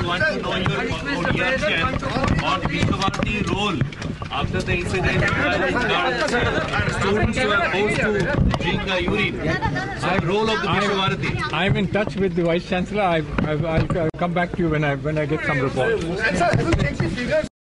want to know your reaction on Vishwa-Bharati role after the incident. Students were forced to drink the urine. So the role of the Vishwa-Bharati. I'm in touch with the Vice Chancellor. I'll come back to you when I get some reports.